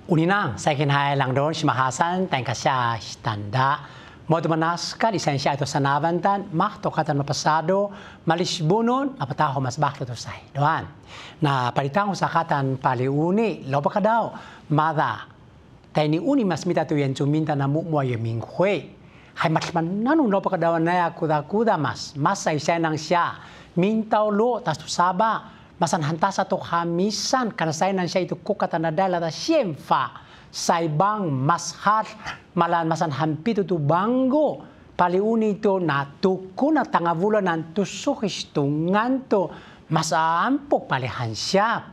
Uninang, saya kinahai lang doon si Mahasan, tayong kasya tanda. Modo manas ka, lisensya ito sa navantan, mahtokatan mapasado, malisbunon, apataho mas bakit ito sa doan. Na palitang sa katan paliuni, loba ka daw, mada, tayo ni uni mas mita to yan suminta na mumuay yung mingkwe. Hay matman nanong loba ka daw na kuda-kuda mas ay siya nang siya, mintaw lo, tas to saba, masan hanta sa to hamisan, kanasay nang siya ito kukatan na dala na siyemfa, sa ibang mashat, malan masan hampito to banggo, paliuni ito na tuko na tangavulan ng tusukis tungan to, masaampok palihan siya.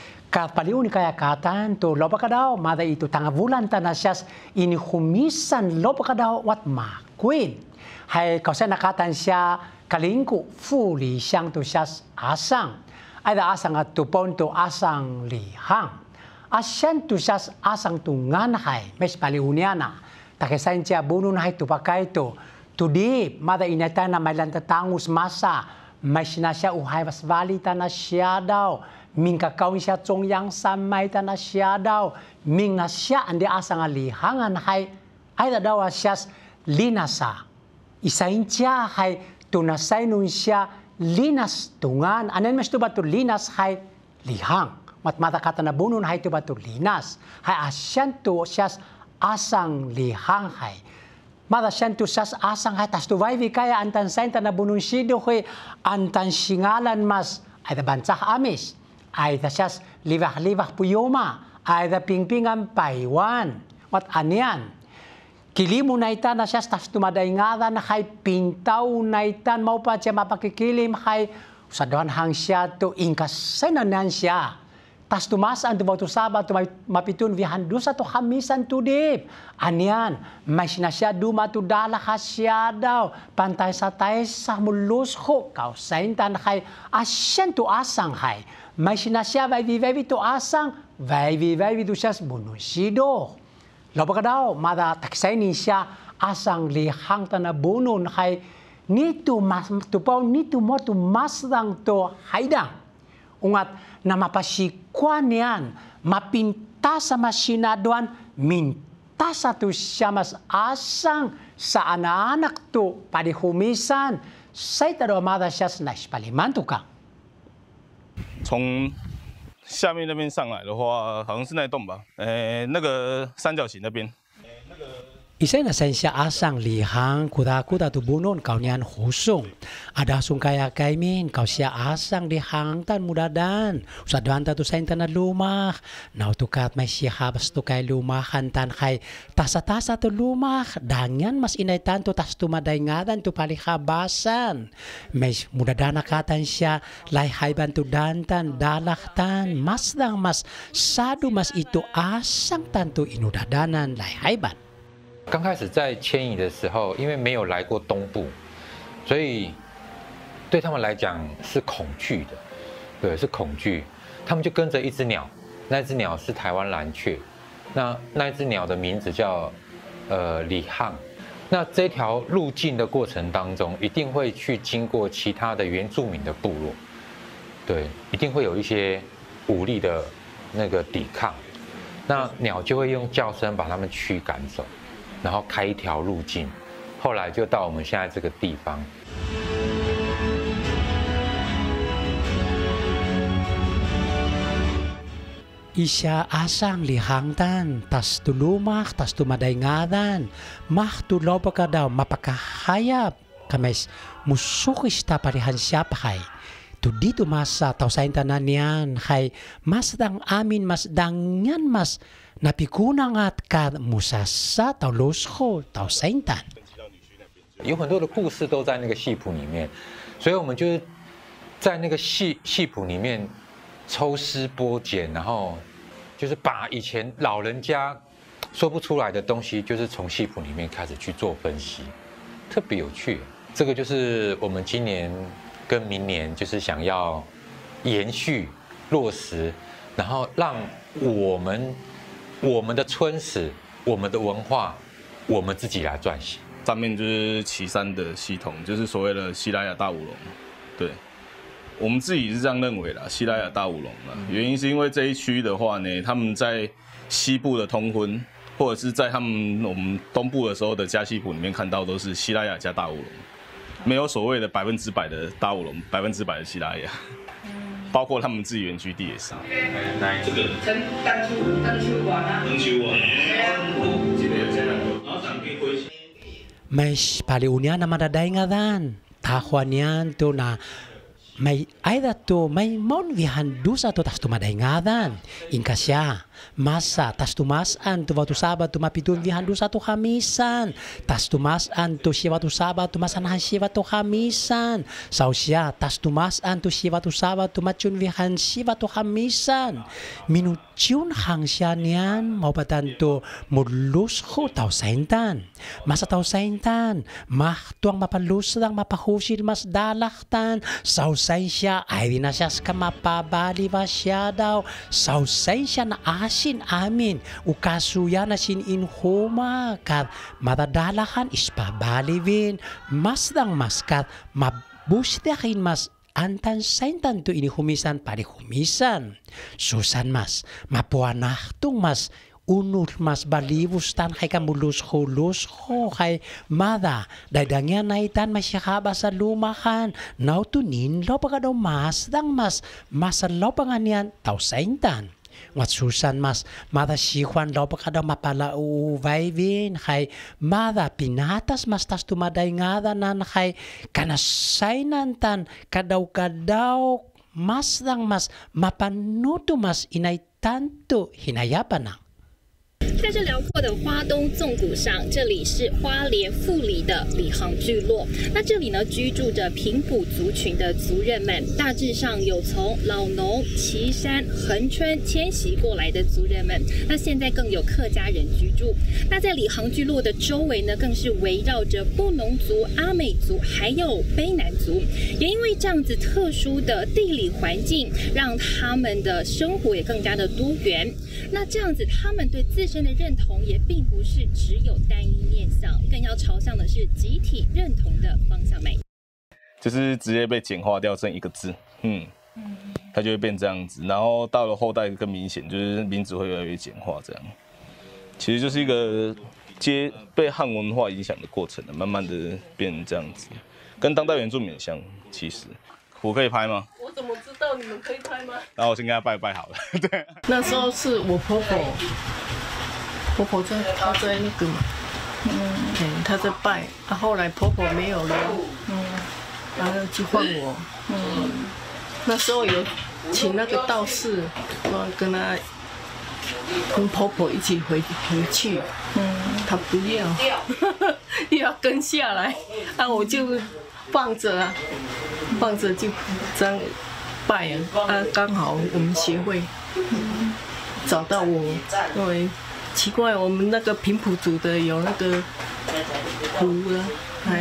Paliuni kaya katan to loba ka daw, mada ito tangavulan ta na siya inihumisan loba ka daw wat makwin. Hay kasi nakatan siya kalingko, fully siyang to siya asang. Ay da asang at tupon to asang lihang. Asyan to siya asang tungan hay, mes paliuniana. Takisain siya bunun hay tupakay to. Tudi, mada inata na may lantatangus masa, may sinasya uhay mas valita na siya daw. Ming kakawin siya tsong yang samay ta na siya daw. Ming na siya andi asang alihangan hay, ay da daw siya linasa. Isain siya hay, tunasay nun siya linas tungan. Anen mas to ba to linas hay lihang. Matmata kata na bunun hay to ba to linas. Hay asyan to siya asang lihang hay. Mada siyan to siya asang hay. Tas to vayvi kaya antan sayin ta na bunun sido hay antan singalan mas ay da bansah amis. Ay da siya livah-livah puyoma. Ay da pingpingan paiwan. Wat anyan. Kilimu na itan na siya tas tumadaingada na hay pintaw na itan mau pa siya mapakikilim hay sa doan hang siya to ingkasay na nan siya. Tas tumasaan to bauto sabat to mapitun vihan dusa to hamisan to dip. Anyan, may sinasya duma to dala kasya daw. Pantay sa tayo sa mulus ho. Kausain tan hay asyan to asang hay. May sinasya vayvi to asang. Vayvi to siya bunusido. Loba ka daw, mada taksay ni siya asang lihang tan na bunun hay nito mas tupaw nito mo to masdang to haydang. Ungat na mapasikwan yan, mapinta sa masinaduan, minta sa to siya mas asang sa anak to padihumisan, say taro amada siya na ispaliman to ka. 从下面那边上来的话，好像是那栋吧，那个三角形那边。 Isa na siya asang lihang kuda-kuda to bunon kau niyan husong. Ada sung kaya kaimin kau siya asang lihang tan mudadan. Usaduhan ta to sa na lumah. Nautukat may siya habas to kay lumahan tan kay tasa-tasa to lumah. Dangyan mas inaitan to tas tumadayngadan to palihabasan. May mudadan nakatan siya layhayban to dantan dalaktan. Mas dang mas sado mas ito asang tan to inudadanan layhayban. 刚开始在迁移的时候，因为没有来过东部，所以对他们来讲是恐惧的，对，是恐惧。他们就跟着一只鸟，那只鸟是台湾蓝雀，那一只鸟的名字叫李汉。那这条路径的过程当中，一定会去经过其他的原住民的部落，对，一定会有一些武力的那个抵抗，那鸟就会用叫声把他们驱赶走。 然后开一条路径，后来就到我们现在这个地方。 Isya asang lihangtan, tas tulumak, tas tumadayngadan, mah tuloba ka daw mapakahayap, kames musukis ta parihan siya pahay. Tu dito masa tau sain tanan yan, hay mas dang amin mas dangyan mas napikunang at ka musasa tau losho tau sain tan. 有很多的故事都在那个戏谱里面，所以我们就是在那个戏谱里面抽丝剥茧，然后就是把以前老人家说不出来的东西，就是从戏谱里面开始去做分析，特别有趣。这个就是我们今年跟明年就是想要延续落实，然后让我们的村史、我们的文化，我们自己来撰写。 上面就是旗山的系统，就是所谓的西拉雅大舞龙，对。 我们自己是这样认为啦，西拉雅大乌龙啦。原因是因为这一区的话呢，他们在西部的通婚，或者是在我们东部的时候的加西谱里面看到都是西拉雅加大乌龙，没有所谓的100%的大乌龙，100%的西拉雅。包括他们自己园区地也是。这个灯球碗啊， Mas paliunya na madaday nga dan. Takwa niyan to na may ayda to may mon vihan dusa to tas tumaday nga dan. Inka siya. Masa tas tumasan to watu sabat to mapitun vihan dusa to kamisan. Tas tumasan to siya watu sabat to masanahan siya watu kamisan. Saw siya tas tumasan to siya watu sabat to matun vihan siya watu kamisan. Minutun hang siya niyan maupatan to mudlus ko tau saintan. Masa tau saintan mahtuang mapalusang mapahusil mas dalaktan. Saw sain siya ay na siya ska mapabali ba siya daw. Saw sain siya na asin amin ukasuya na sin inhuma kat madadalahan ispabalivin masdang maskat mabusdakin mas antan saintan to inihumisan parihumisan susan mas mapuanahtong mas unul mas balibus tan kay kamulus ko kay mada dadangyan na itan masyakaba sa lumakan nautunin lo pa daw masdang mas masalaw pa nga niyan tau saintan Wat susan mas mada sihuan daw pa kada mapala uvaivin kay mada pinatas mas tas tumaday ngada nan kay kanasainan tan kadaw mas dang mas mapanuto mas inay tanto hinayapan na. 在这辽阔的花东纵谷上，这里是花莲富里的里杭聚落。那这里呢，居住着平埔族群的族人们，大致上有从老农、旗山、恒春迁徙过来的族人们。那现在更有客家人居住。那在里杭聚落的周围呢，更是围绕着布农族、阿美族还有卑南族。也因为这样子特殊的地理环境，让他们的生活也更加的多元。那这样子，他们对自身的认同也并不是只有单一面向，更要朝向的是集体认同的方向美。 就是直接被简化掉剩一个字，它就会变这样子。然后到了后代更明显，就是名字会越来越简化，这样。其实就是一个被汉文化影响的过程，慢慢的变成这样子，跟当代原住民很像。其实，我可以拍吗？ 我怎么知道你们可以拍吗？ 然后我先跟他拜拜好了。对。 那时候是我婆婆在，她在那个嘛，她在拜，后来婆婆没有了，然后就换我，那时候有请那个道士，说跟婆婆一起回去，她不要，又要跟下来，我就放着就这样拜刚好我们协会找到我，因为奇怪我们那个平埔族的有那个湖了，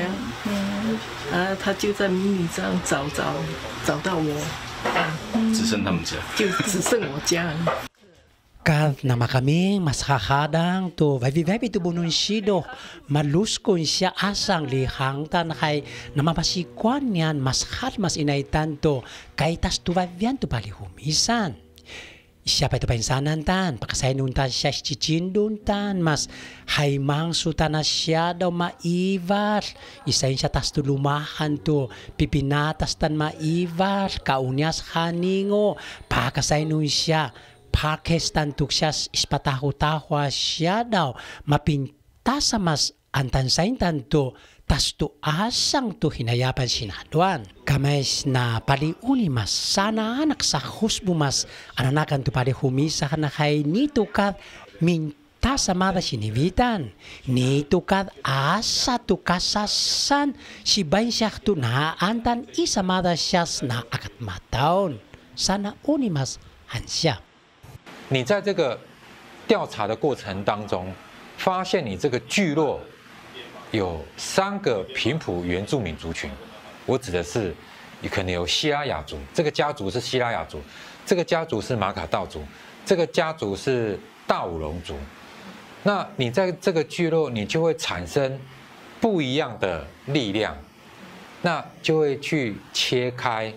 他就在迷你这样找到我， 只剩他们家， 就只剩我家了。 Kad nama kami mas kakadang to vavi to bununsido maluskon siya asang lihang tan kay namapasikwan niyan mas hal mas inaitan to kay tas to vavian to palihumisan. Siya pa ito painsanan tan pakasainun tan siya chichindun tan mas haimang sutan na siya daw maivar isayin siya tas to lumahan to pipinatas tan maivar kaunyas haningo pakasainun siya Pakistan tuksas ispatahu-tahwa siya daw mapintasa mas antansaintan to tas to asang to hinayapan sinaduan. Kamay na paliuni mas sana anak sa husbo mas ananakan to palihumisa na kay nito ka mintasa mada sinivitan. Nito ka asa to kasasan si bain siya to naantan isa mada siyas na akat mataon. Sana uni mas hansya. 你在这个调查的过程当中，发现你这个聚落有3个平埔原住民族群，我指的是，可能有西拉雅族，这个家族是西拉雅族，这个家族是马卡道族，这个家族是大武龙族。那你在这个聚落，你就会产生不一样的力量，那就会去切开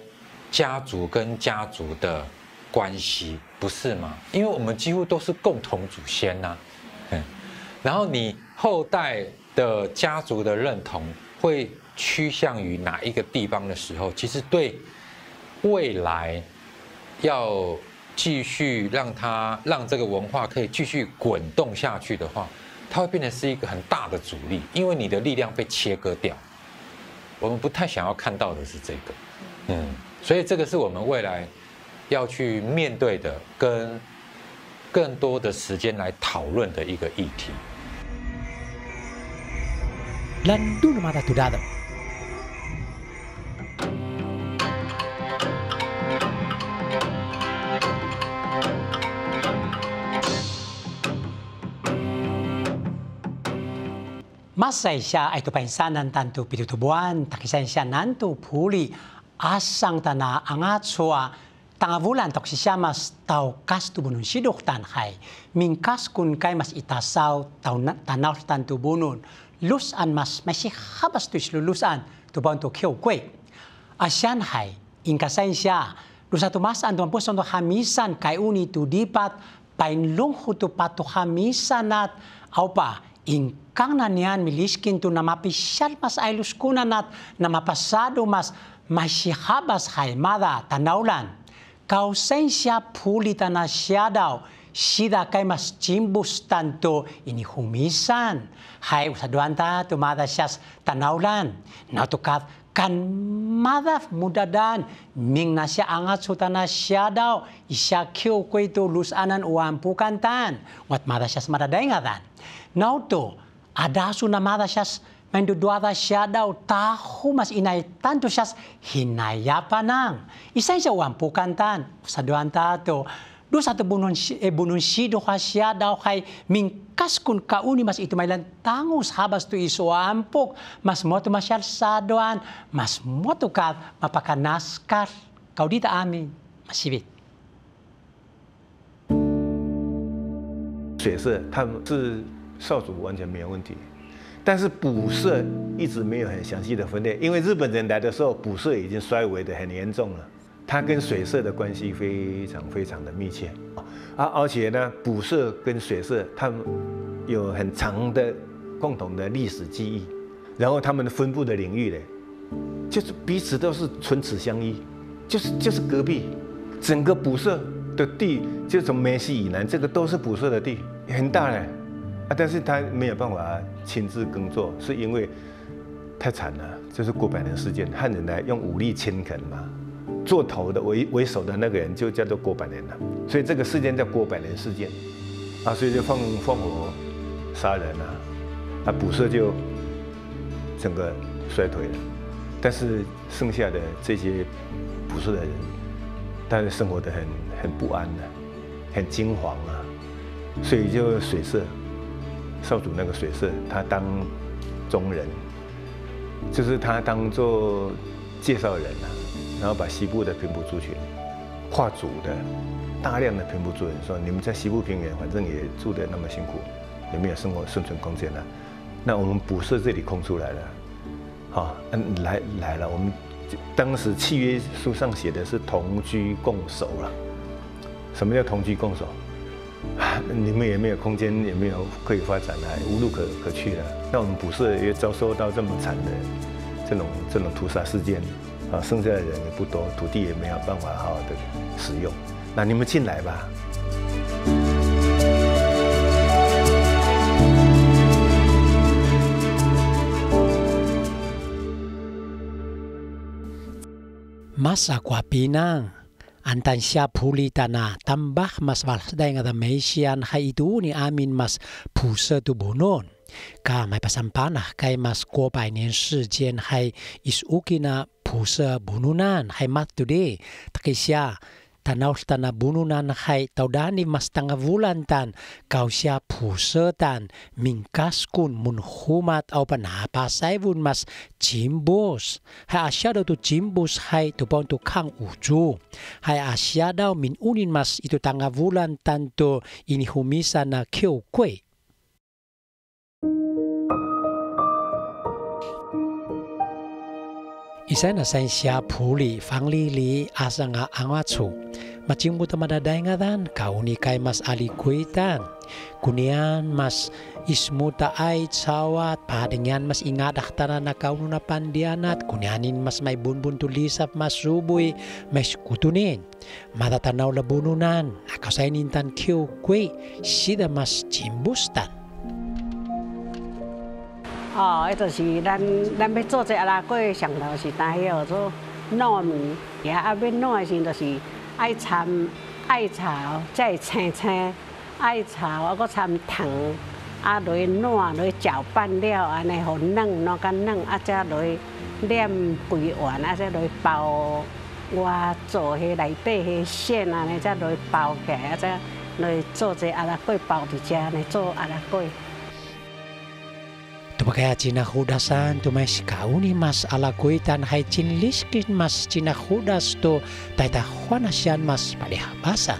家族跟家族的关系，不是吗？因为我们几乎都是共同祖先呐、然后你后代的家族的认同会趋向于哪一个地方的时候，其实对未来要继续让这个文化可以继续滚动下去的话，它会变成是一个很大的阻力，因为你的力量被切割掉。我们不太想要看到的是这个，所以这个是我们未来要去面对的，跟更多的时间来讨论的一个议题。 Landu na mata tudado. Masay siya ay tupainsanan tanto pitutubuan, takisan siya nanto puli, asang tana angat sua, tangavulan tok siya mas tau kas tubunun siduktan hay, mingkas kun kay mas itasaw tanaw tanto bunun, lusan mas habas tu lulusan tubaw to kiyo kwe. Asyan hay, ingkasayin siya, lusa tumasan tumapusan to hamisan kay uni tu dipat, painlong hutu pato hamisan at aupa, ingkang na niyan miliskin to na mapisyal mas aylus kunanat na mapasado mas masihabas haymada tanawlan. Kausen siya pulita na siya daw, sida kay mas jimbus tanto inihumisan. Hay usaduan ta tumada siya tanawlan. Natukat kan mada mudadan, ming na siya angat suta na siya daw, isya kiyo ko ito lusanan uampukan tan. Wat mada siya madaday nga dan. Nauto, adaso na mada siya menduduada siya daw taho mas inay tanto siya hinayapa nang. Isa siya uampukan tan. Usaduan ta to. Do sa to bunun sido ka siya daw kay mingkas kun kauni mas ito may lantangos habas to iso ampok. Mas moto masyal sadoan. Mas moto ka mapakanaskar. Kau dita amin. Masibit. 水色他们是少主完全没有问题，但是补色一直没有很详细的分类，因为日本人来的时候补色已经衰微的很严重了，它跟水色的关系非常的密切而且呢，补色跟水色他们有很长的共同的历史记忆，然后他们的分布的领域呢，就是彼此都是唇齿相依，就是隔壁，整个补色的地就从梅西以南，这个都是补色的地，很大嘞但是他没有办法亲自耕作，是因为太惨了，这是过百年事件，汉人来用武力迁垦嘛，做头的为首的那个人就叫做郭百年了，所以这个事件叫郭百年事件所以就放火杀人补色就整个衰退了，但是剩下的这些补色的人，他生活得很不安很惊惶所以就水色。少主那个水色，他当中人，就是他当做介绍人然后把西部的平埔族群跨族的大量的平埔族人说，你们在西部平原反正也住得那么辛苦，也没有生活生存空间那我们补色这里空出来了，来了，我们当时契约书上写的是同居共守了，什么叫同居共守？你们也没有空间，也没有可以发展无路可去了。那我们补色也遭受到这么惨的这种屠杀事件剩下的人也不多，土地也没有办法好好的使用。那你们进来吧。 Masa kwa pinang.Antan siya pulita na tambah mas malasday nga damesian hay ito ni amin mas pusa tubunon. Ka may pasampanah kay mas kopay niyan sijen hay isuki na pusa bununan hay mat today. Taki siya tanaw na bununan hay taudani mas tangavulan tan kau siya pusa tan mingkas kun munhumat au panapasay vun mas jimbos. Hay asya daw to jimbos hay tupon to kang uju. Hay asya daw minunin mas ito tangavulan tanto inihumisa na kiyo kwe. Isa na siya puli fanglili asa nga angatsu. Macimbo ta madadayngatan kauni kay mas alikuitan. Kunian mas ismuta ay tsawat padingyan mas ingadaktaran na kauno na pandianat kunianin mas may bunbun tulisap mas suboy mas kutunin. Matatanaw labununan akasaynintan kiw kwe sida mas cimbustan. 迄就是咱要做这阿拉粿，上头是当迄号做糯米，也要糯的时，就是爱掺艾草，再青青艾草，啊，搁掺糖，啊，落去烂，落去搅拌了，安尼互嫩，弄甲嫩，啊，再落去捻肥丸，啊，再落去包我做迄内底迄馅，安尼再落去包起来，啊，再落去做这阿拉粿包伫遮，安尼做阿拉粿。 Kaya cinahudasan to mas kauni mas alakuitan hay cinliskin mas cinahudas to taitahuan siyan mas palihabasan.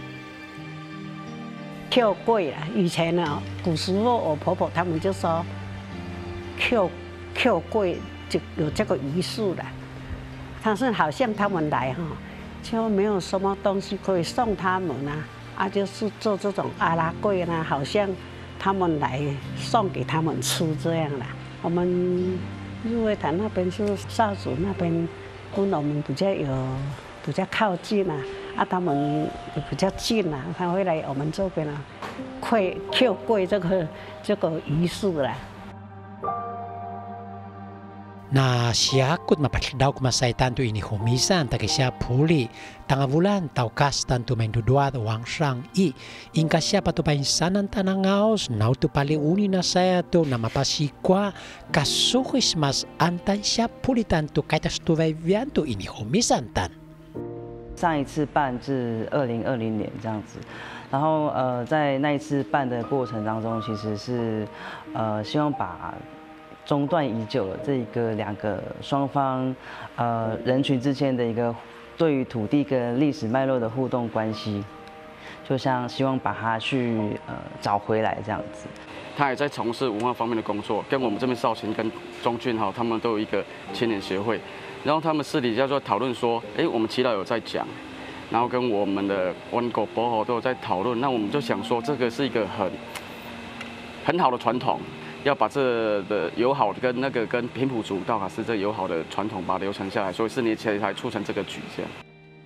扣粿啦，以前呢，古时候我婆婆他们就说扣粿就有这个仪式的，但是好像他们来哈，就没有什么东西可以送他们啊，就是做这种阿拉粿呢，好像他们来送给他们吃这样的。 我们日月潭那边是少主那边，跟我们比较靠近啊，他们也比较近他会来我们这边扣粿这个仪式啦。 Na siya kut mapatdaw kumasaitan to ini humisan taki siya puli tangavulan taukas tanto menduduat wang sang I ingka siya patupainsanan tanangaos nau tu pali uni na saya to na mapasikwa kasuhis mas antan siya puli tanto kaitas tu vianto ini humisan tan. 上一次办是2020年这样子，然后在那一次办的过程当中，其实是希望把 中断已久了两个双方人群之间的一个对于土地跟历史脉络的互动关系，就像希望把它去找回来这样子。 他也在从事文化方面的工作，跟我们这边少勤跟中俊哈，他们都有一个青年协会，然后他们私底下就讨论说，我们耆老有在讲，然后跟我们的温狗伯侯都有在讨论，那我们就想说这个是一个很好的传统。 要把这的友好跟跟平埔族道卡斯这友好的传统把它留存下来，所以4年前才促成这个局这样。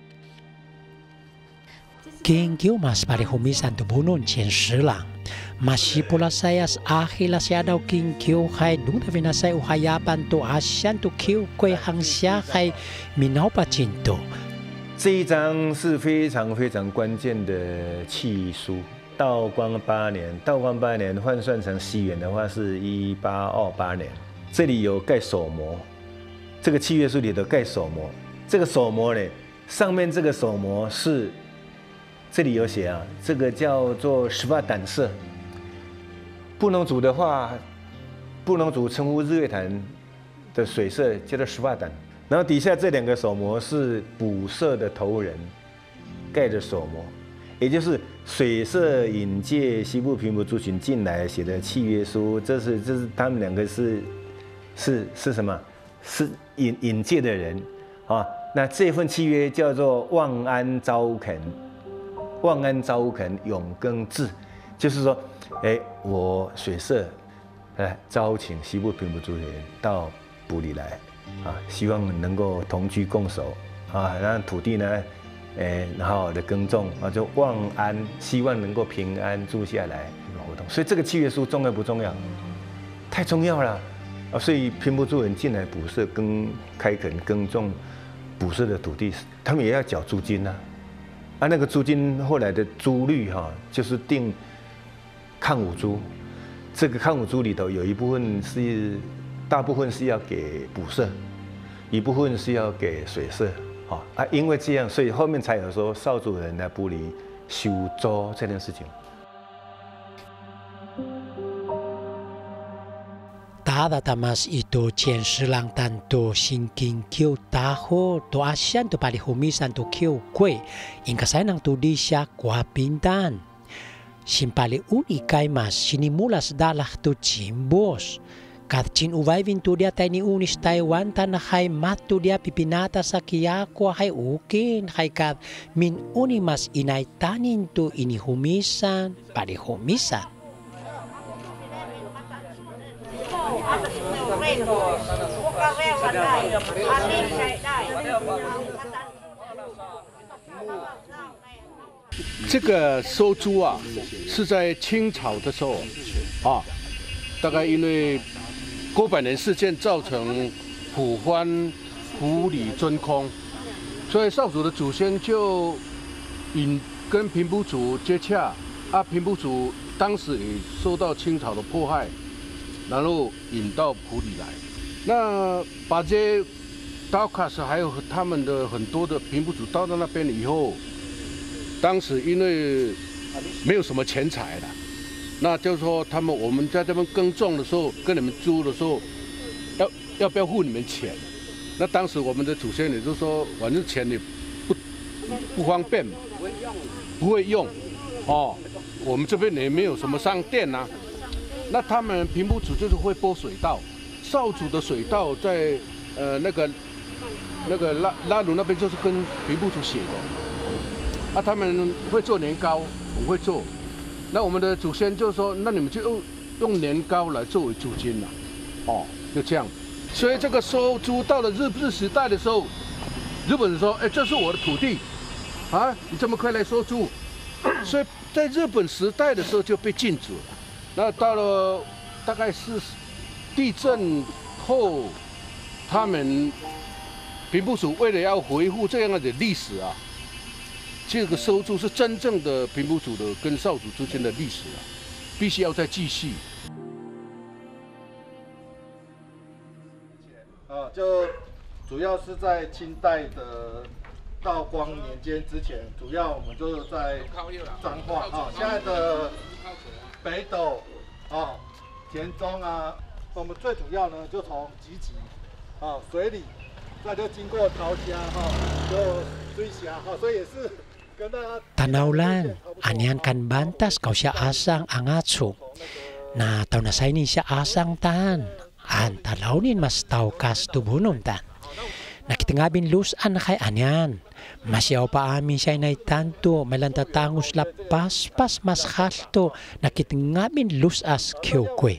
Kengkyo mas parihumisan to bunun chen silang. Masipula sayas ahila siya daw kengkyo hay dung na vinasay uhayapan to asyan to kyo kwe hang siya hay minaw pa chinto. 这一章是非常非常关键的契书。 道光8年换算成西元的话是1828年。这里有盖手模，这个契约书里头盖手模。这个手模呢，上面这个手模是，这里有写这个叫做十八胆社。布农族的话，布农族称呼日月潭的水社叫做十八胆。然后底下这2个手模是捕社的头人盖的手模。 也就是水社引介西部平埔族群进来写的契约书，这是他们2个是什么？是引介的人啊。那这份契约叫做望安招垦永耕制，就是说，我水社招请西部平埔族人到埔里来啊，希望能够同居共守啊，让土地呢。 然后的耕种啊，就望安，希望能够平安住下来活动。所以这个契约书重要不重要？太重要了啊！所以平埔族人进来捕社、开垦、耕种、捕社的土地，他们也要缴租金啊，那个租金后来的租率就是定抗五租。这个抗五租里头有一部分是，大部分是要给捕社，一部分是要给水社。 因为这样，所以后面才有说少主人来埔里收租这件事情。 Tada tamas ito chen silang tanto singking kyo taho to asyan to palihumisan to kyo kwe ingkasay ng tudi siya kwa pintan. Simpali unikay mas sinimulas dalah to chimbos. Kat chin uway vintudia tay ni unis Taiwan tan hay matudia pipinata sa kiyakwa hay ukin hay kat min unimas inay tanin to inihumisan parihumisan. 这个收租啊，是在清朝的时候啊，大概因为郭百年事件造成普番府里真空，所以少主的祖先就跟平埔族接洽啊，平埔族当时也受到清朝的迫害，然后引到埔里来，那把这些刀卡斯还有他们的很多的平埔族到那边以后。当时因为没有什么钱财了，那就是说我们在这边耕种的时候，跟你们租的时候，要不要付你们钱？那当时我们的祖先也就是说，反正钱也不方便，不会用，哦，我们这边也没有什么商店啊。那他们平埔族就是会拨水道，少主的水道在那个拉鲁那边就是跟平埔族写的。啊，他们会做年糕，我会做。那我们的祖先就说，那你们就用年糕来作为租金了，哦，就这样。所以这个收租到了日治时代的时候，日本人说，哎，这是我的土地，啊，你这么快来收租？所以在日本时代的时候就被禁止了。那到了大概是地震后，他们平埔族为了要维护这样的历史啊。这个收租是真正的平埔族的跟少族之间的历史啊，必须要再继续。 就主要是在清代的道光年间之前，主要我们就是在彰化啊，现在的北斗啊、田中啊，我们最主要呢就从集集啊水里，再就经过桃家哈，就水峡哈，所以也是。 Tanaulan, anyan kan bantas kau siya asang angatso. Na tau na say ni siya asang tan. An talaunin mas tau kas tubunon tan. Nakitangabin lusan na kay anyan. Masyaw pa amin siya na itanto. Malantatangos lapas pas mas halto. Nakitangabin lusas kiyokwe.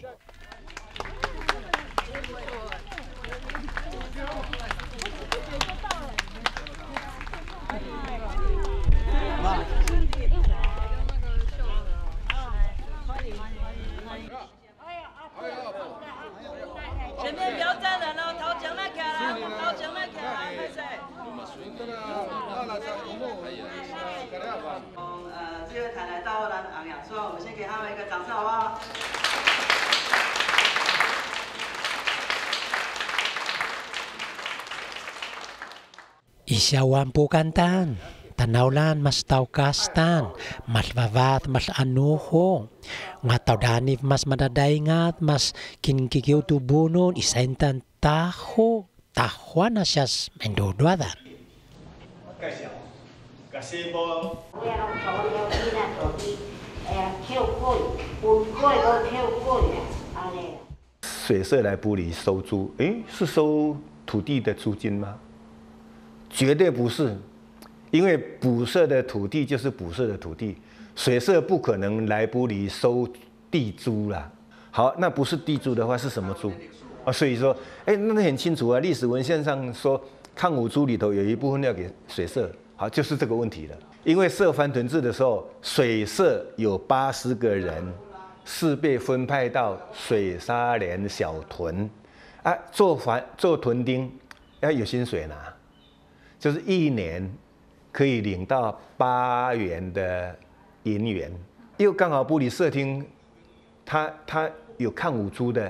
Isyawan po kantan, tanawlan mas taukastan, mas vavat mas anuho, nga tawdanif mas madadaingat, mas kinkikiw tubunon, isentan taho, tahwa na siyas mendodoadan. 水社来埔里收租，是收土地的租金吗？绝对不是，因为埔社的土地就是埔社的土地，水社不可能来埔里收地租啦。好，那不是地租的话是什么租？啊，所以说，那很清楚啊，历史文献上说抗五租里头有一部分要给水社，好，就是这个问题了。因为设番屯制的时候，水社有80个人，是被分派到水沙连小屯，啊，做屯丁要有薪水拿。就是1年可以领到8元的银元，又刚好埔里社厅，他有抗五租的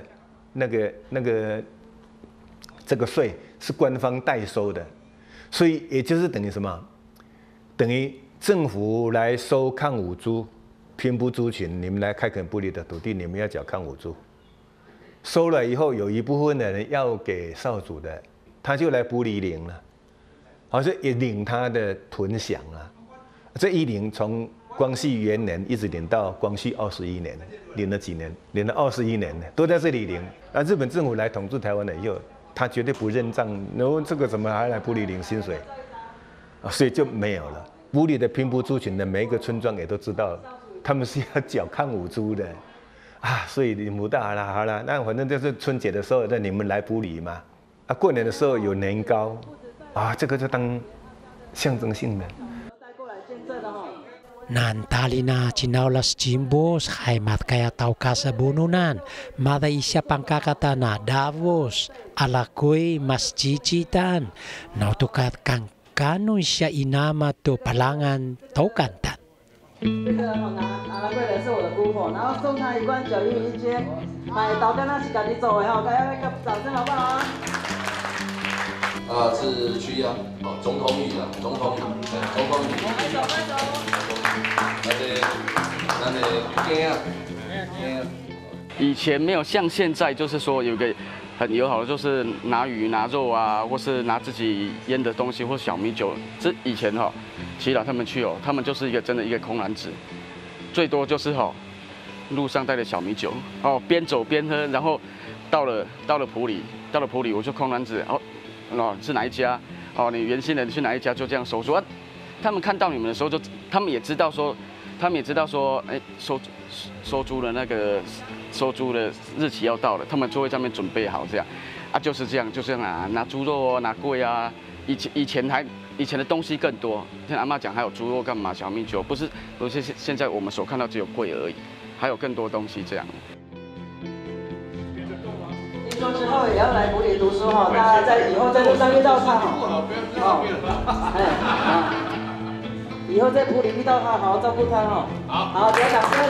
这个税是官方代收的，所以也就是等于什么？等于政府来收抗五租，平埔族群你们来开垦埔里的土地，你们要缴抗五租，收了以后有一部分的人要给少主的，他就来埔里领了。好像也领他的屯饷啊，这一领从光绪元年一直领到光绪21年，领了几年？领了21年呢，都在这里领。那日本政府来统治台湾了以后，他绝对不认账，然后这个怎么还来埔里领薪水？所以就没有了。埔里的平埔族群的每一个村庄也都知道，他们是要缴抗五租的啊，所以领不到好了，那反正就是春节的时候，那你们来埔里嘛，啊，过年的时候有年糕，啊，这个就当象征性的。 Nantali na chinaulas Jimbos Haimat kaya tau kasa bununan Mada isya pangkakata na Davos Alakoy mas cicitan Nautukat kang kanon siya inama to palangan taukantan 这个阿拉贵人是我的姑婆，然后送她一罐9玉一斤，买刀跟她是家己做的哈，大家来个掌声好不好？ 是需要总统语啊，总统语，总统语。 以前没有像现在，就是说有个很友好的，就是拿鱼拿肉啊，或是拿自己腌的东西或小米酒。这以前耆老他们去他们就是真的一个空篮子，最多就是路上带着小米酒边走边喝，然后到了埔里我就空篮子是哪一家你原先人去哪一家就这样收租他们看到你们的时候他们也知道说收租的那个收租的日期要到了，他们就会在那边准备好这样就是这样拿猪肉拿桂啊，以前的东西更多，像阿嬤讲还有猪肉干嘛小米酒，不是现在我们所看到只有桂而已，还有更多东西这样。 听说之后也要来埔里读书大家以后在路上遇到他以后在埔里遇到他，好好照顾他好，给他掌声。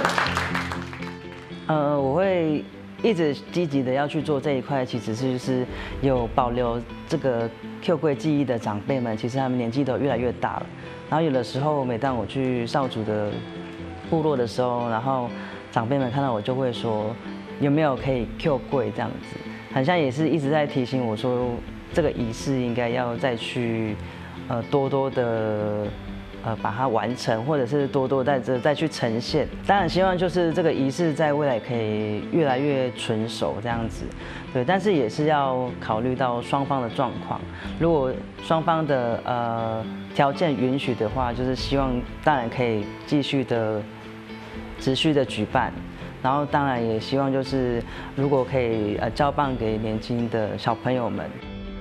我会一直积极的要去做这一块，其实就是有保留这个 Q 贵记忆的长辈们，其实他们年纪都越来越大了。然后有的时候，每当我去少主的部落的时候，然后长辈们看到我就会说，有没有可以 Q 贵这样子，好像也是一直在提醒我说，这个仪式应该要再去多多的。把它完成，或者是多多再去呈现。当然，希望就是这个仪式在未来可以越来越纯熟这样子，对。但是也是要考虑到双方的状况。如果双方的条件允许的话，就是希望当然可以继续的持续的举办。然后当然也希望就是如果可以交棒给年轻的小朋友们。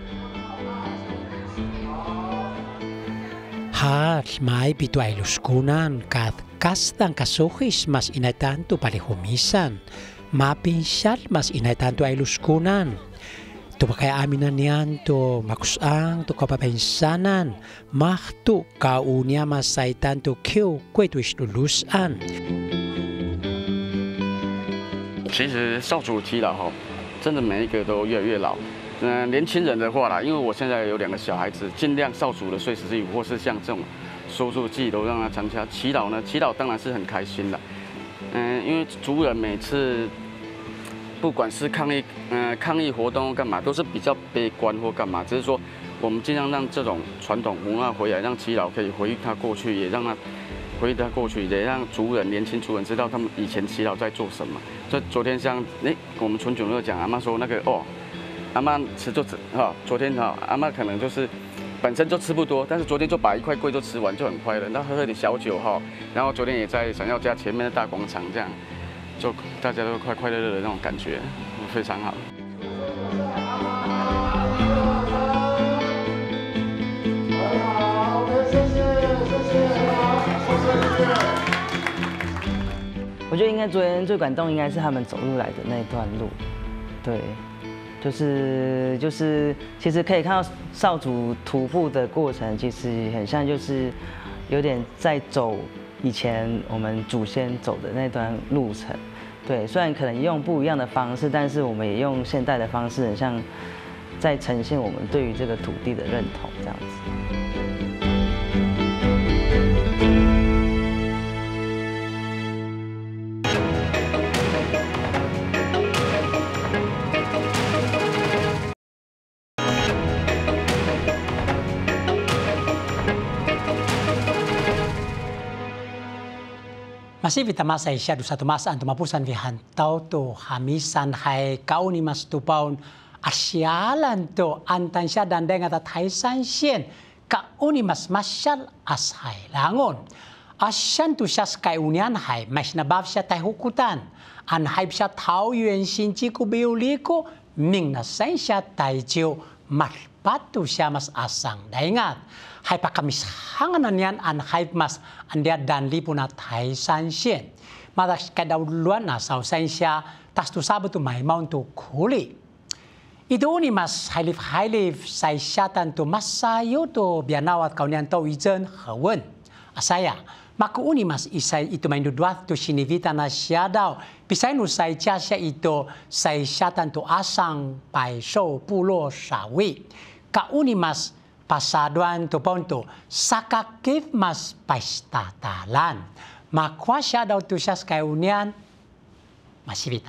May bituay luskunan kat kastan kasuhis mas inaitan to palihumisan. Mapinsyal mas inaitan to ay luskunan. To kaya aminan niyan to makusang to kapapensanan. Mahto kaunya masaitan to kyo kwetwish lulusan. 其实少主耆老真的每一个都越来越老。年轻人的话啦，因为我现在有2个小孩子，尽量少主的岁时祭或是像这种收租祭都让他参加。耆老当然是很开心的，因为族人每次不管是抗议活动干嘛，都是比较悲观或干嘛，只是说我们尽量让这种传统文化回来，让耆老可以回忆他过去，也让他回忆他过去，也让年轻族人知道他们以前耆老在做什么。所以昨天像我们纯九乐讲，阿嬤说那个阿嬤吃就昨天阿嬤可能就是本身就吃不多，但是昨天就把1块桂就吃完，就很快乐。然后喝点小酒然后昨天也在闪耀家前面的大广场，这样就大家都快乐的那种感觉，非常好。 我觉得应该昨天最感动应该是他们走路来的那段路，对。就是其实可以看到少主徒步的过程，其实很像就是有点在走以前我们祖先走的那段路程。对，虽然可能用不一样的方式，但是我们也用现代的方式，很像在呈现我们对于这个土地的认同这样子。 Masih vitama sa isya sa tumas ang tumapusan vihantaw to hamisan hay kauni mas tupaun asyalan to antan siya dandeng at haisan sien kauni mas masyal as hay langon. Asyan to siya kaunian hay mas nabab siya tay hukutan. An hay siya tao yun sinji ko biuliko ming nasan siya tay jiw marpatu siya mas asang daingat. Hay pakamishangan na niyan an hay mas andia danli po na tay san sien. Madas kadawluan na sa siya tas tu sabo tu may maun tu kuli. Ito ni mas hailif sa isyatan tu masayo tu bianawat kaunian to ijen hawen. Asaya, makuuni mas isay ito may nudwat tu sinivita na siya daw. Pisay no sa siya ito sa isyatan tu asang pai show pulo sawi. Kauni mas pasaduan tu ponto sakakif mas paistatalan. Makwa siya daw tu siya sa kaunian masivita.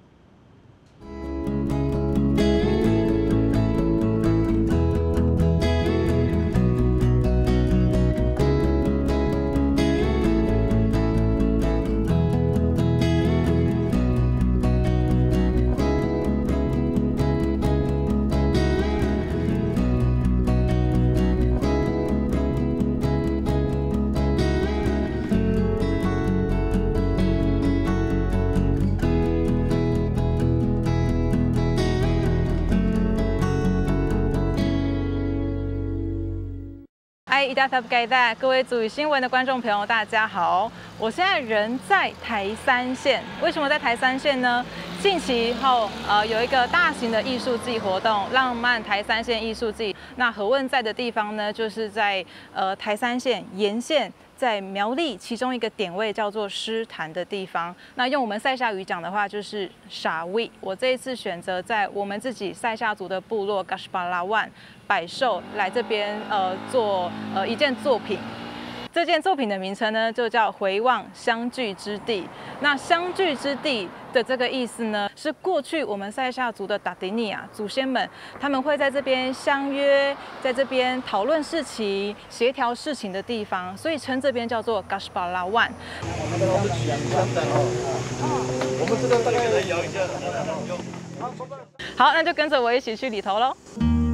各位注意新闻的观众朋友，大家好！我现在人在台三线，为什么在台三线呢？近期后有一个大型的艺术季活动——浪漫台三线艺术季。那何问在的地方呢，就是在台三线沿线。在苗栗其中一个点位叫做诗坛的地方，那用我们塞夏语讲的话就是傻味。我这一次选择在我们自己塞夏族的部落 Gashpalawan 百寿来这边做一件作品。这件作品的名称呢就叫回望相聚之地。那相聚之地的这个意思呢，是过去我们塞夏族的达迪尼亚祖先们，他们会在这边相约，在这边讨论事情、协调事情的地方，所以称这边叫做 Gashpalawan。 我们这个大概来摇一下。 好，那就跟着我一起去里头喽。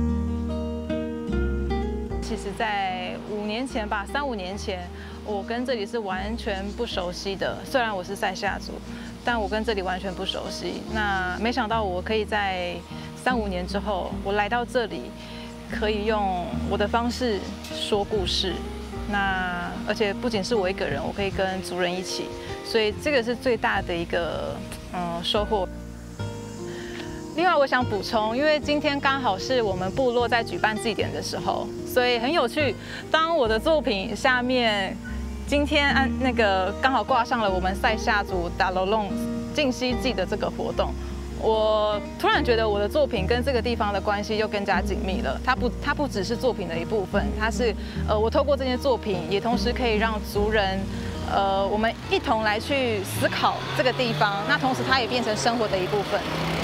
其实，在5年前吧，3、5年前，我跟这里是完全不熟悉的。虽然我是塞夏族，但我跟这里完全不熟悉。那没想到我可以在3、5年之后，我来到这里，可以用我的方式说故事。那而且不仅是我一个人，我可以跟族人一起，所以这个是最大的一个收获。另外，我想补充，因为今天刚好是我们部落在举办祭典的时候，所以很有趣。当我的作品下面今天刚好挂上了我们塞夏族达罗龙净溪祭的这个活动，我突然觉得我的作品跟这个地方的关系又更加紧密了。它不只是作品的一部分，它是我透过这件作品，也同时可以让族人我们一同来去思考这个地方。那同时，它也变成生活的一部分。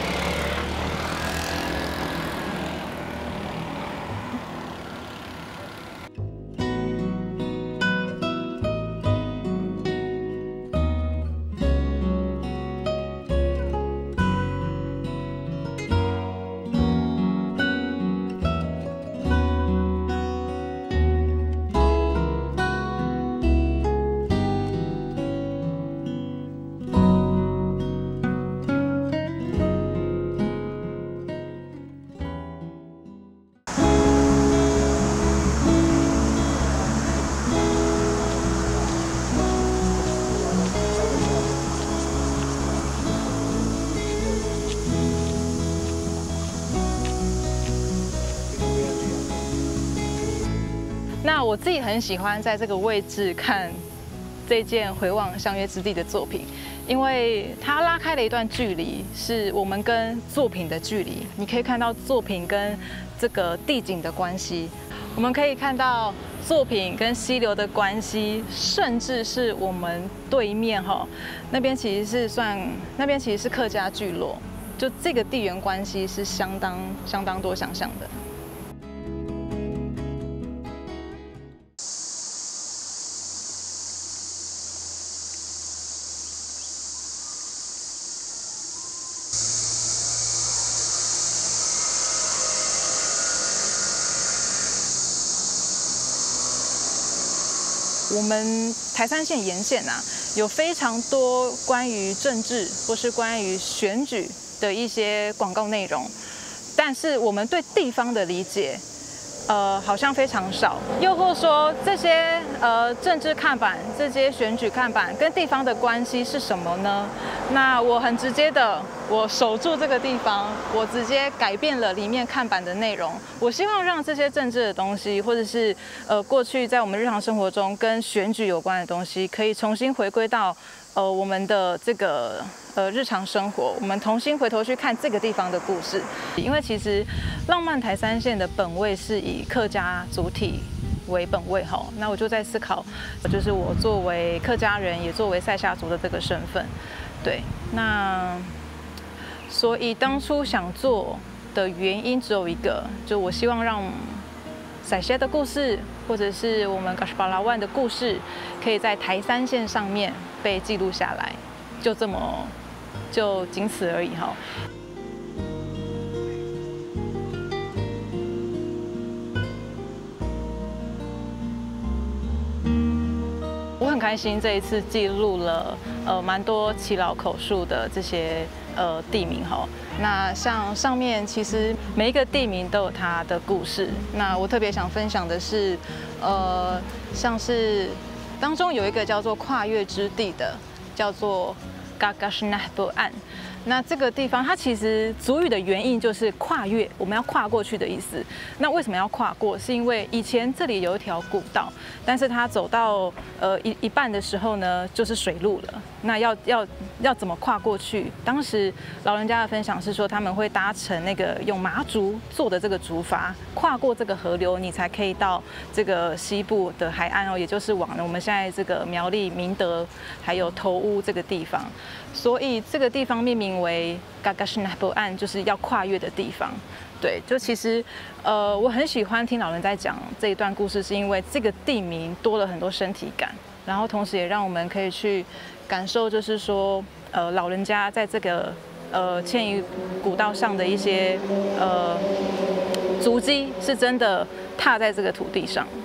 那我自己很喜欢在这个位置看这件回望相约之地的作品，因为它拉开了一段距离，是我们跟作品的距离。你可以看到作品跟这个地景的关系，我们可以看到作品跟溪流的关系，甚至是我们对面那边其实是客家聚落，就这个地缘关系是相当多想象的。 我们台三线沿线啊，有非常多关于政治或是关于选举的一些广告内容，但是我们对地方的理解，好像非常少。又或说这些政治看板、这些选举看板跟地方的关系是什么呢？那我很直接的，我守住这个地方，我直接改变了里面看板的内容。我希望让这些政治的东西，或者是过去在我们日常生活中跟选举有关的东西，可以重新回归到我们的这个日常生活，我们重新回头去看这个地方的故事。因为其实浪漫台三线的本位是以客家主体为本位哈，那我就在思考，就是我作为客家人，也作为赛夏族的这个身份，对，那所以当初想做的原因只有一个，就我希望让赛夏的故事，或者是我们噶什巴拉万的故事，可以在台三线上面被记录下来，就仅此而已哈。我很开心这一次记录了蛮多耆老口述的这些地名哈。那像上面其实每一个地名都有它的故事。那我特别想分享的是，像是当中有一个叫做跨越之地的，叫做嘎嘎什纳布岸。那这个地方它其实族语的原意就是跨越，我们要跨过去的意思。那为什么要跨过？是因为以前这里有一条古道，但是它走到一半的时候呢，就是水路了。那要怎么跨过去？当时老人家的分享是说，他们会搭乘那个用麻竹做的这个竹筏，跨过这个河流，你才可以到这个西部的海岸哦，也就是往我们现在这个苗栗明德还有头屋这个地方。所以这个地方命名为嘎嘎什纳布岸，就是要跨越的地方。对，就其实我很喜欢听老人在讲这一段故事，是因为这个地名多了很多身体感，然后同时也让我们可以去感受，就是说老人家在这个迁移古道上的一些足迹，是真的踏在这个土地上。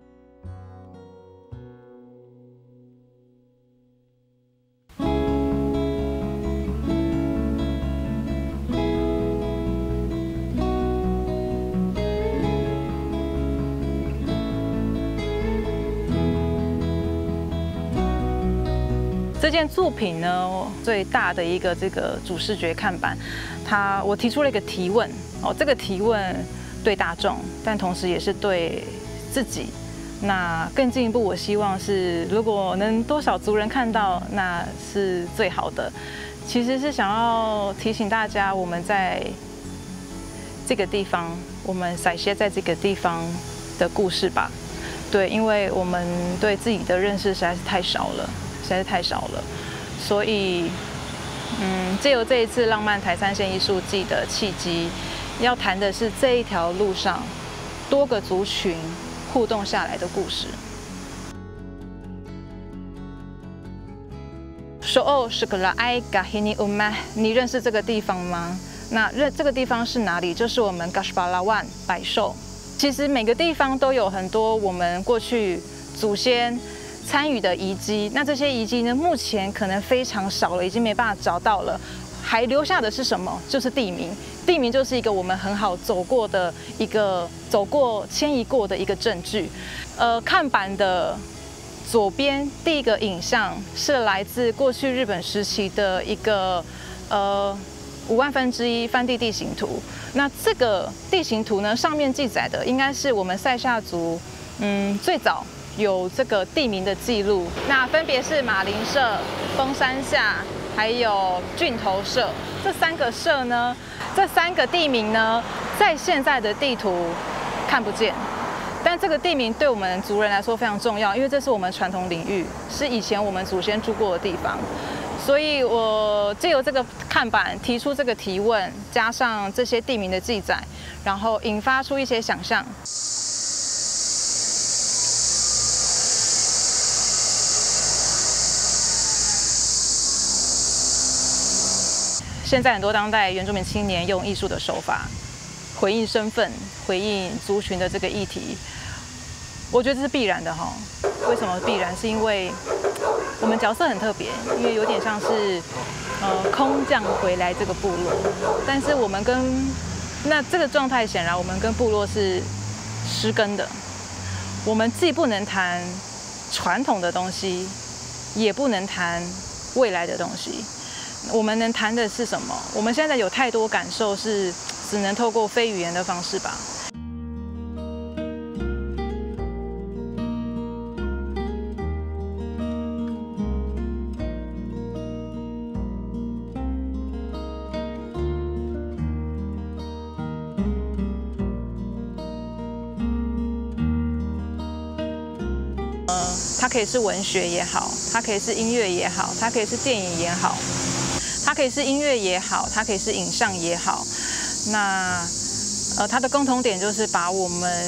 这件作品呢，最大的一个这个主视觉看板，我提出了一个提问哦，这个提问对大众，但同时也是对自己。那更进一步，我希望是如果能多少族人看到，那是最好的。其实是想要提醒大家，我们在这个地方，我们赛夏在这个地方的故事吧。对，因为我们对自己的认识实在是太少了。所以，借由这一次浪漫台三线艺术季的契机，要谈的是这一条路上多个族群互动下来的故事。说哦，是个拉埃嘎希尼乌麦，你认识这个地方吗？那这个地方是哪里？就是我们噶什巴拉万百寿。其实每个地方都有很多我们过去祖先参与的遗迹，那这些遗迹呢，目前可能非常少了，已经没办法找到了。还留下的是什么？就是地名。地名就是一个我们很好走过的一个迁移过的一个证据。看板的左边第一个影像是来自过去日本时期的一个1/5000番地地形图。那这个地形图呢，上面记载的应该是我们赛夏族最早有这个地名的记录，那分别是马铃社、峰山下，还有郡头社这3个社呢，这3个地名呢，在现在的地图看不见，但这个地名对我们族人来说非常重要，因为这是我们传统领域，是以前我们祖先住过的地方。所以我借由这个看板提出这个提问，加上这些地名的记载，然后引发出一些想象。现在很多当代原住民青年用艺术的手法回应身份、回应族群的这个议题，我觉得这是必然的哈。 为什么必然？是因为我们角色很特别，因为有点像是空降回来这个部落，但是我们那这个状态显然我们跟部落是失根的，我们既不能谈传统的东西，也不能谈未来的东西。我们能谈的是什么？我们现在有太多感受是只能透过非语言的方式吧。它可以是文学也好，它可以是音乐也好，它可以是电影也好，它可以是音乐也好，它可以是影像也好。那它的共同点就是把我们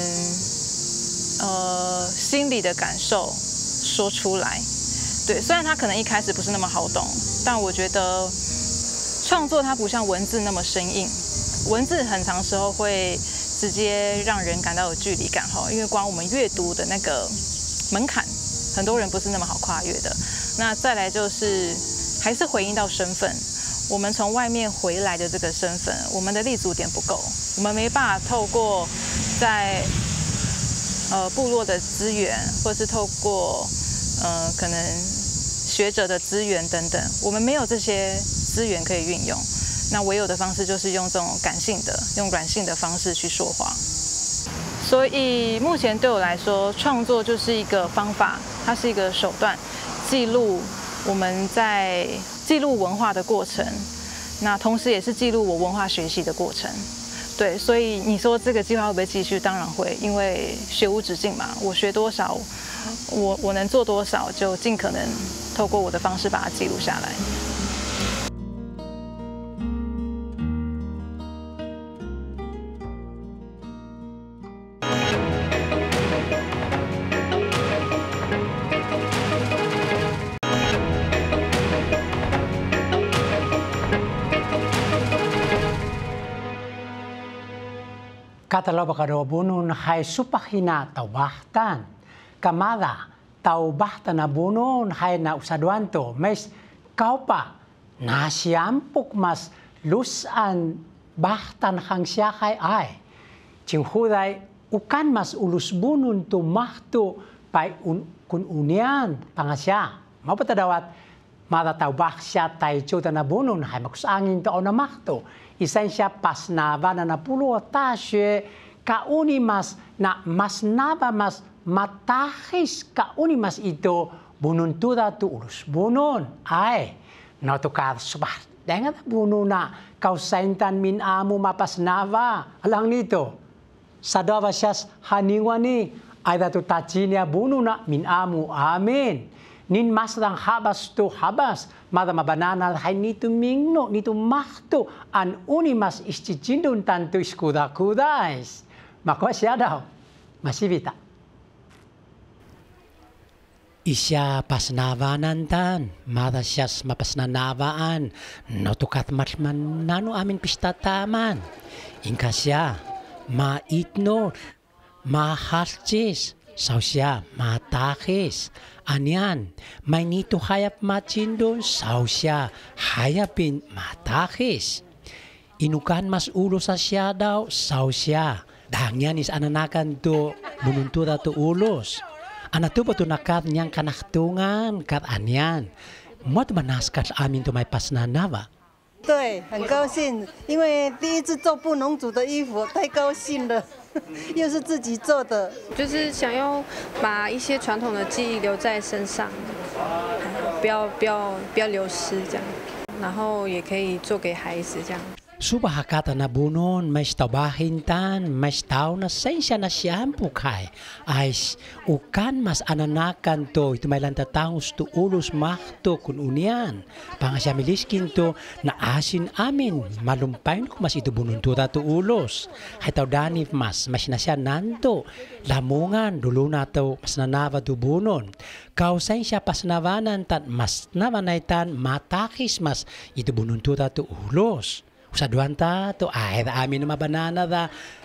心里的感受说出来。对，虽然它可能一开始不是那么好懂，但我觉得创作它不像文字那么生硬，文字很长时候会直接让人感到有距离感哈，因为光我们阅读的那个门槛。很多人不是那么好跨越的。那再来就是还是回应到身份，我们从外面回来的这个身份，我们的立足点不够，我们没办法透过在部落的资源，或是透过可能学者的资源等等，我们没有这些资源可以运用。那唯有的方式就是用这种感性的、用软性的方式去说话。所以目前对我来说，创作就是一个方法，它是一个手段，记录我们在记录文化的过程，那同时也是记录我文化学习的过程。对，所以你说这个计划会不会继续？当然会，因为学无止境嘛，我学多少，我能做多少，就尽可能透过我的方式把它记录下来。 Katalo bakado bunun hay supahina taubahtan. Kamada taubahtan na bunun hay na usaduanto. Mes kaupa na siampuk mas lusan bahtan hang siyahay ay. Cinghuday ukan mas ulus bunun tu mahtu pai kun unian pangasya. Mapatadawat mada taubah siya tay chuta na bunun hay makusangin to na mahtu. Isensya pas nava na pulo tasye kaunimas na mas nava mas matahis kaunimas ito bununtuda tu ulus bunun ay nautukar subah dengan bunun na kausaintan min amu mapas nava alang nito sadawa siyas haningwani ay datu tachinia bunun na min amu amin nin masdang habas tu habas mada mabanana hay nito mingno nito mahto an unimas isticindun tanto iskuda kudais makwa siya daw masibita isya pasnavanan tan mada siyas mapasnanavaan notukat matman nano amin pistataman ingka siya maitno mahalchis sausya matakis Anyan, may nito hayap machindo, sausya, hayapin matakis. Inukan mas ulo sa siya daw, sausya. Dahangyan is ananakan to, bununtura to ulos. Anato ba to nakat niyang kanaktungan, kat anyan. Mat manaskat amin to may pasnanawa. 对，很高兴，因为第一次做布农族的衣服，太高兴了，又是自己做的， 就是想要把一些传统的技艺留在身上，不要流失这样，然后也可以做给孩子这样。 Subahakata na bunon, may tabahin tan, may tao na sensya na siyampu kay. Ay, ukan mas ananakan to, ito may lantatangos to ulos mahto kun unian. Pangasya miliskin to, na asin amin, malumpain ko mas ito bunon to dato ulos. Hay tao danif mas na siya nanto, lamungan, dulo na to, mas nanava to bunon. Kau sensya pas navanan tan, mas navanay tan, matakis mas ito bunon to dato ulos. Sa duanta to ay amin na mabanana da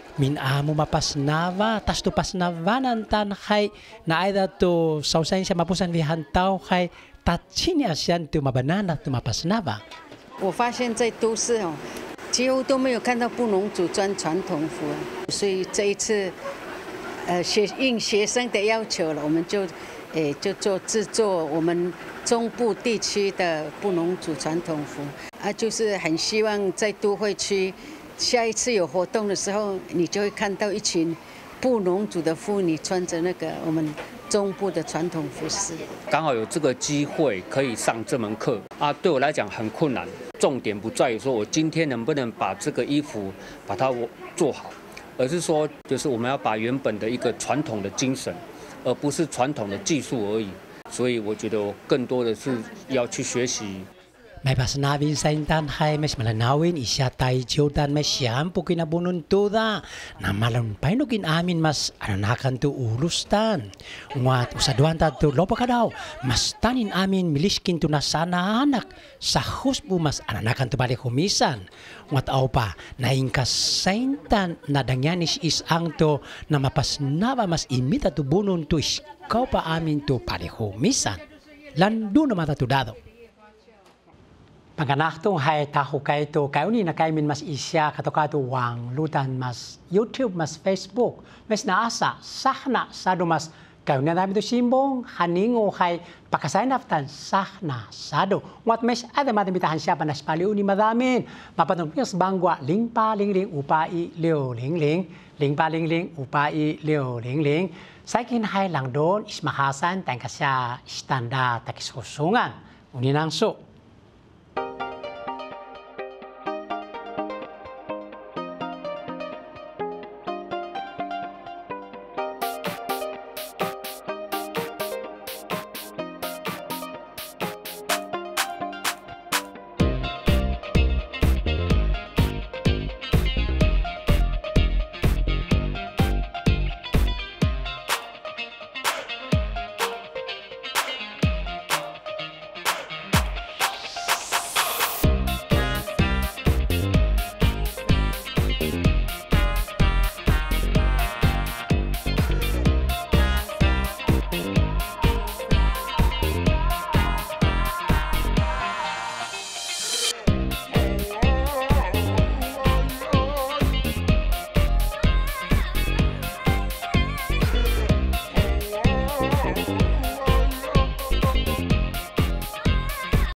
min amo mapasnava tas tu pasnavanan tan hay na ay to sausain siya mapusan vihantaw hay tatchini asyan tu mabanana tu mapasnava. 我发现在都市哦，几乎都没有看到布农族穿传统服，所以这一次，应学生的要求了，我们就制作我们中部地区的布农族传统服，就是很希望在都会区。 下一次有活动的时候，你就会看到一群布农族的妇女穿着那个我们中部的传统服饰。 刚好有这个机会可以上这门课啊，对我来讲很困难。重点不在于说我今天能不能把这个衣服把它做好，而是说就是我们要把原本的一个传统的精神，而不是传统的技术而已。所以我觉得我更多的是要去学习。 May pasanawin sa intanhay, mas malanawin, isya tayo Jordan, may siyam po kinabunun tuda, na malampay no amin mas ananakan to ulustan. Ngat usaduan ta to lopa ka daw, mas tanin amin miliskin to na sana anak, sa husbo mas ananakan to balik humisan. Ngat aw pa, naingkas saintan na dangyanis isang to, na mapasnawa mas imita to bunun to iskaw pa amin to balik humisan. Lando na matatudado. Paganaktong hay taho kay to kayo ni na kay min mas isya katokato wang lutan mas YouTube mas Facebook mas naasa sahna sado mas kayo na namin to simbong haningo hay pakasayan naftan sahna sado wat mes ada madamitahan siya panas paliw ni madamin mapatong mas bangwa lingpa lingling upai liu lingling lingpa lingling upai liu lingling saikin hay lang doon ismahasan tangka siya istanda takisusungan uninang so